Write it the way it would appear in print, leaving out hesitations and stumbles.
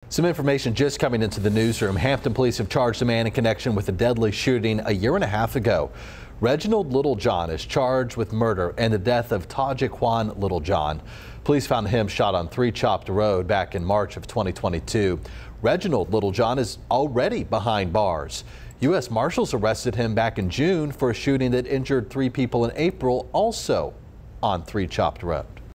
Some information just coming into the newsroom. Hampton Police have charged a man in connection with a deadly shooting a year and a half ago. Reginald Littlejohn is charged with murder and the death of Tahjaquan Littlejohn. Police found him shot on 3 Chopped Road back in March of 2022. Reginald Littlejohn is already behind bars. U.S. Marshals arrested him back in June for a shooting that injured 3 people in April, also on 3 Chopped Road.